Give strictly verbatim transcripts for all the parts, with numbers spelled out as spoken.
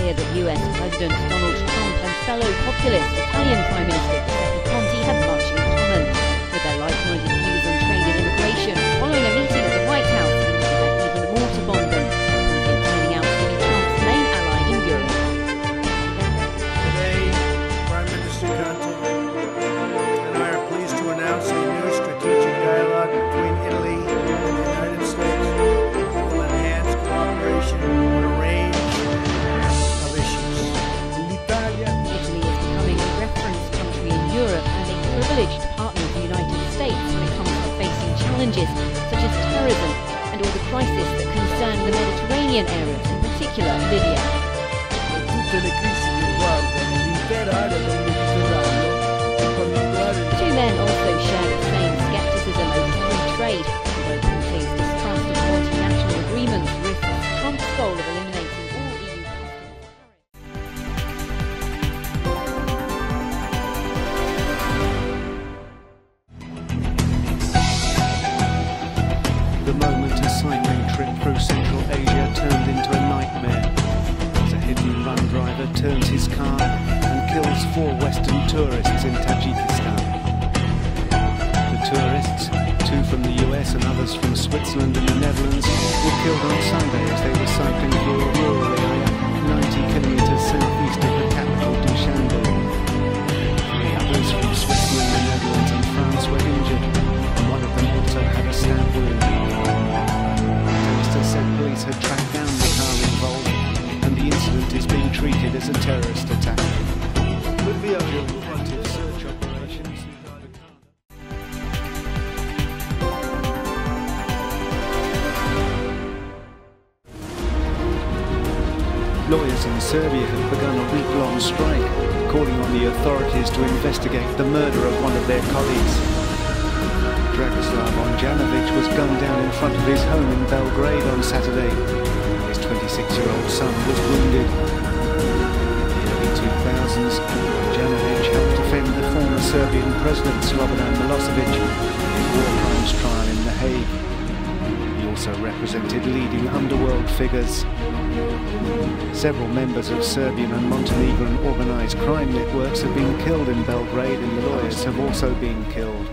clear that U S President Donald Trump and fellow populist Italian Prime Minister Giuseppe Conte have much in common, with their like-minded views on trade and immigration. Following a meeting at the White House, he had even more to bond them, Conte turning out to be Trump's main ally in Europe. Today, Prime Minister Conte and I are pleased to announce a new strategic dialogue between Italy and the United States. It will enhance cooperation on a range of issues. Italy is becoming a reference country in Europe and a privileged partner of the United States when it comes to facing challenges such as terrorism and all the crises that concern the Mediterranean areas, in particular Libya. Tutte le crisi che riguardano l'intera area del Mediterraneo, in particolare Two men also share the same skepticism over free trade, although Conte's distrust of multinational agreements risks Trump's goal of eliminating all E U customs tariffs. The moment a cycling trip through Central Asia turned into a nightmare, as a hit-and-run driver turns his car and kills four Western tourists in Tajikistan. The tourists, two from the U S and others from Switzerland and the Netherlands, were killed on Sunday as they were cycling through a rural area ninety kilometres southeast of the capital, Dushanbe. Three others from Switzerland, the Netherlands and France were injured, and one of them also had a stab wound. Minister said police had tracked down the car involved, and the incident is being treated as a terrorist attack. Active search operations. Lawyers in Serbia have begun a week-long strike, calling on the authorities to investigate the murder of one of their colleagues. Dragoslav Onjanovic was gunned down in front of his home in Belgrade on Saturday. His twenty-six-year-old son was wounded. In the early two thousands, Onjanovic helped defend the former Serbian President Slobodan Milosevic in his war crimes trial in The Hague. He also represented leading underworld figures. Several members of Serbian and Montenegrin organised crime networks have been killed in Belgrade, and the lawyers have also been killed.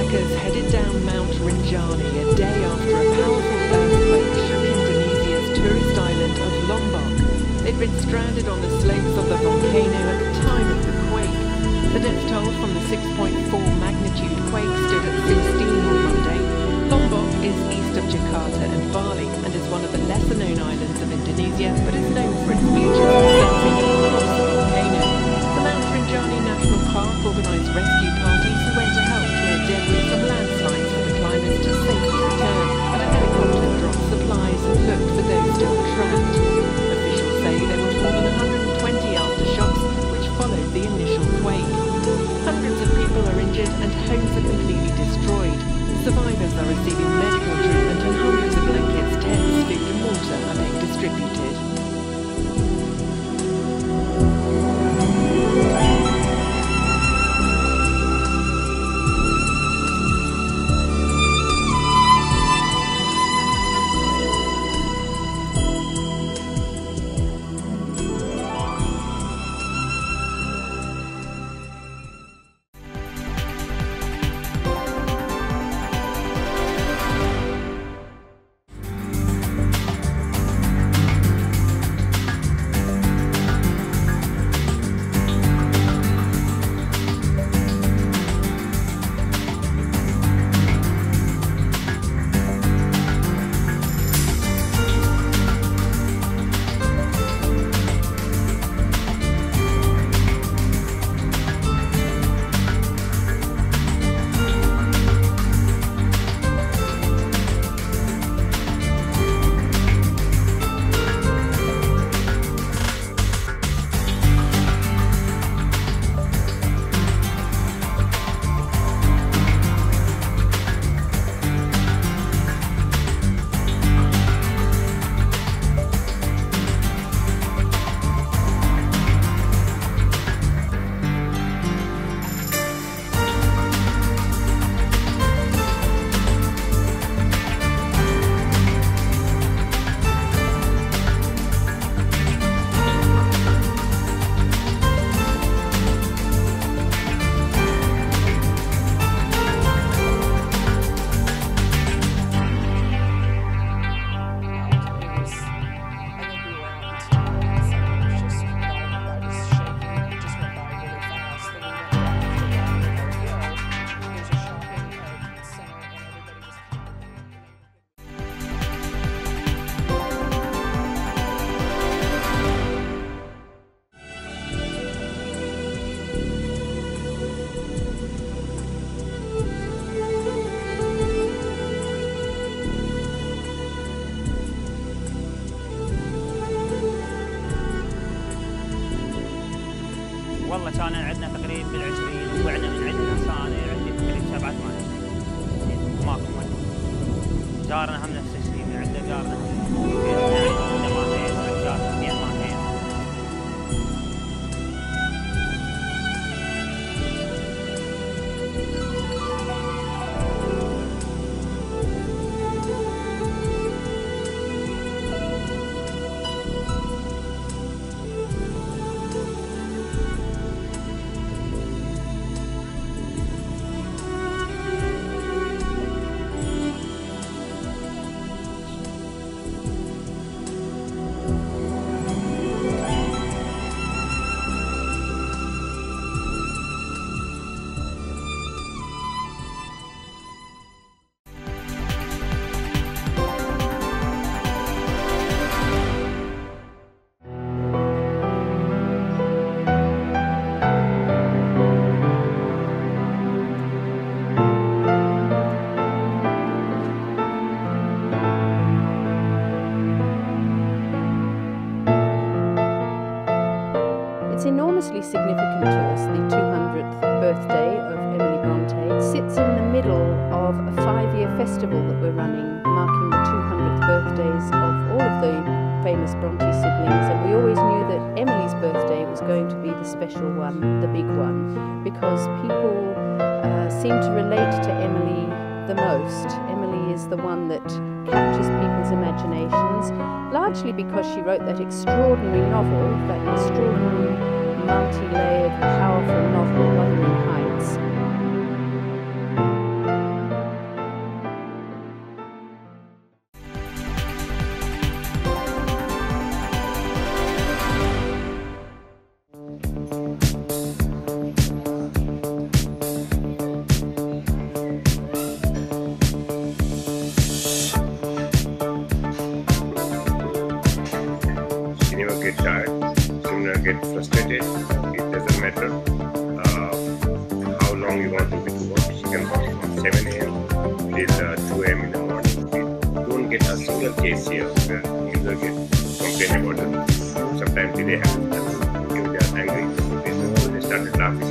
trekkers headed down Mount Rinjani a day after a powerful earthquake shook Indonesia's tourist island of Lombok. They'd been stranded on the slopes of the volcano at the time of the quake. The death toll from the six point four magnitude quake stood at sixteen on Monday. Lombok is east of Jakarta and Bali and is one of the lesser-known islands of Indonesia, but is known for its beaches and surfing across the volcano. The Mount Rinjani National Park organised rescue parties who went to help clear debris from landslides for the climbers to safely return, and a helicopter dropped supplies and looked for those still trapped. Officials say there were more than one hundred twenty aftershocks which followed the initial quake. Hundreds of people are injured and homes are completely destroyed. Survivors are receiving medical treatment and hundreds of blankets, tents, food and water are being distributed. والله كان عندنا تقريبا بالعشرين وبعدنا من عندنا صانع عندي تقريبا سبعة ثمانية ماكو مي. جارنا هم نفس الشيء من عنده جارنا عنده ماهين جارنا اثنين ماهين. It's enormously significant to us, the two hundredth birthday of Emily Bronte. It sits in the middle of a five-year festival that we're running, marking the two hundredth birthdays of all of the famous Bronte siblings, and we always knew that Emily's birthday was going to be the special one, the big one, because people uh, seem to relate to Emily the most. Emily is the one that captures people's imaginations, largely because she wrote that extraordinary novel, that extraordinary multi-layered, powerful novel, Wuthering Heights. occasional case here where users get complain about it. Sometimes they have, they are angry, they, they started laughing.